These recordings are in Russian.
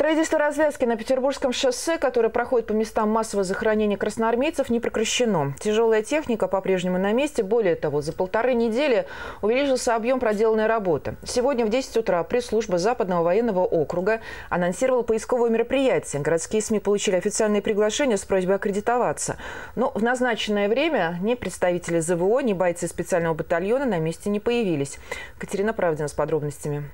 Строительство развязки на Петербургском шоссе, которое проходит по местам массового захоронения красноармейцев, не прекращено. Тяжелая техника по-прежнему на месте. Более того, за 1,5 недели увеличился объем проделанной работы. Сегодня в 10 утра пресс-служба Западного военного округа анонсировала поисковое мероприятие. Городские СМИ получили официальные приглашения с просьбой аккредитоваться. Но в назначенное время ни представители ЗВО, ни бойцы специального батальона на месте не появились. Катерина Правдина с подробностями.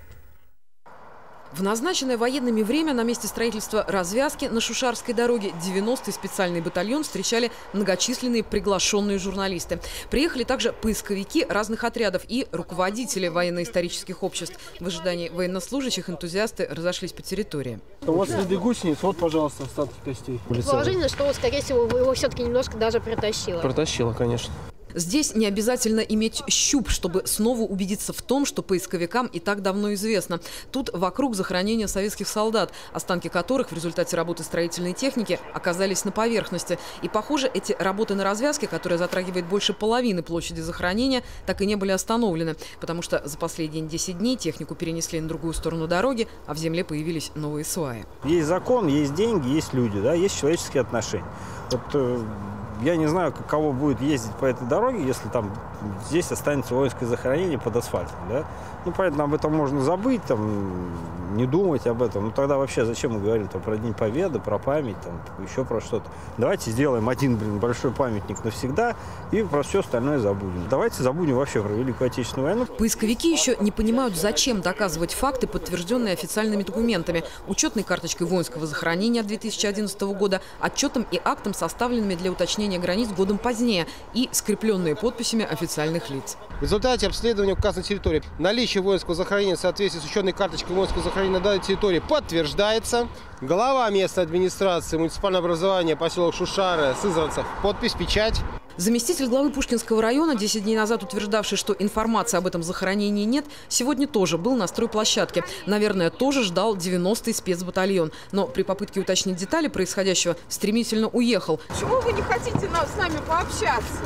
В назначенное военными время на месте строительства развязки на Шушарской дороге 90-й специальный батальон встречали многочисленные приглашенные журналисты. Приехали также поисковики разных отрядов и руководители военно-исторических обществ. В ожидании военнослужащих энтузиасты разошлись по территории. У вас следы гусениц, вот, пожалуйста, остатки костей. Положение, что, скорее всего, его все-таки немножко даже протащило. Протащило, конечно. Здесь не обязательно иметь щуп, чтобы снова убедиться в том, что поисковикам и так давно известно. Тут вокруг захоронения советских солдат, останки которых в результате работы строительной техники оказались на поверхности. И, похоже, эти работы на развязке, которая затрагивает больше половины площади захоронения, так и не были остановлены. Потому что за последние 10 дней технику перенесли на другую сторону дороги, а в земле появились новые сваи. Есть закон, есть деньги, есть люди, да, есть человеческие отношения. Вот, я не знаю, каково будет ездить по этой дороге, если там здесь останется воинское захоронение под асфальтом. Да? Ну, понятно, об этом можно забыть, там, не думать об этом. Ну, тогда вообще зачем мы говорим там, про День Победы, про память, там, еще про что-то. Давайте сделаем один, большой памятник навсегда и про все остальное забудем. Давайте забудем вообще про Великую Отечественную войну. Поисковики еще не понимают, зачем доказывать факты, подтвержденные официальными документами. Учетной карточкой воинского захоронения 2011 года, отчетом и актом, составленными для уточнения границ годом позднее и скрепленные подписями официальных лиц. В результате обследования указанной территории наличие воинского захоронения в соответствии с учетной карточкой воинского захоронения на данной территории подтверждается. Глава местной администрации муниципального образования поселок Шушары, Сызранцев, подпись, печать. Заместитель главы Пушкинского района, 10 дней назад утверждавший, что информации об этом захоронении нет, сегодня тоже был на стройплощадке. Наверное, тоже ждал 90-й спецбатальон. Но при попытке уточнить детали происходящего стремительно уехал. Почему вы не хотите с нами пообщаться?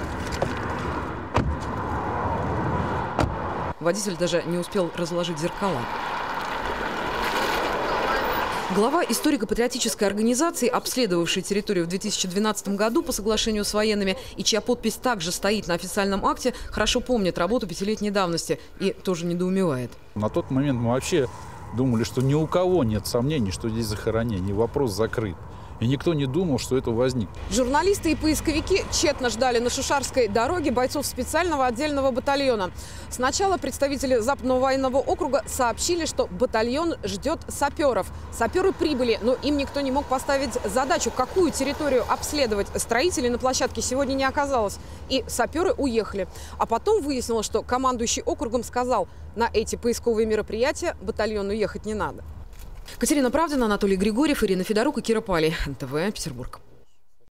Водитель даже не успел разложить зеркала. Глава историко-патриотической организации, обследовавшей территорию в 2012 году по соглашению с военными и чья подпись также стоит на официальном акте, хорошо помнит работу 5-летней давности и тоже недоумевает. На тот момент мы вообще думали, что ни у кого нет сомнений, что здесь захоронение, вопрос закрыт. И никто не думал, что это возникнет. Журналисты и поисковики тщетно ждали на Шушарской дороге бойцов специального отдельного батальона. Сначала представители Западного военного округа сообщили, что батальон ждет саперов. Саперы прибыли, но им никто не мог поставить задачу, какую территорию обследовать. Строителей на площадке сегодня не оказалось. И саперы уехали. А потом выяснилось, что командующий округом сказал, на эти поисковые мероприятия батальону ехать не надо. Катерина Правдина, Анатолий Григорьев, Ирина Федорук и Кира Пали. НТВ, Петербург.